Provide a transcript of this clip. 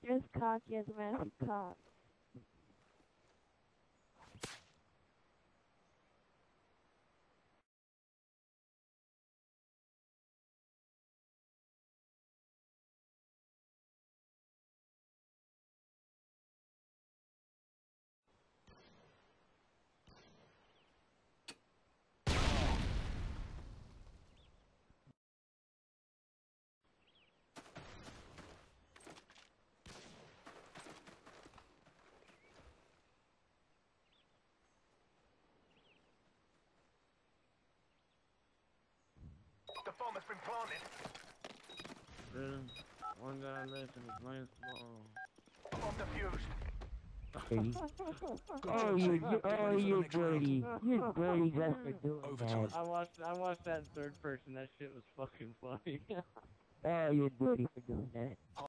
Just cocky as a massive cock. The bomb has been planted. One guy left in his last ball. Bomb defused. Oh, you dirty. You dirty bastard doing that. I watched that in third person. That shit was fucking funny. Oh, you're dirty for doing that.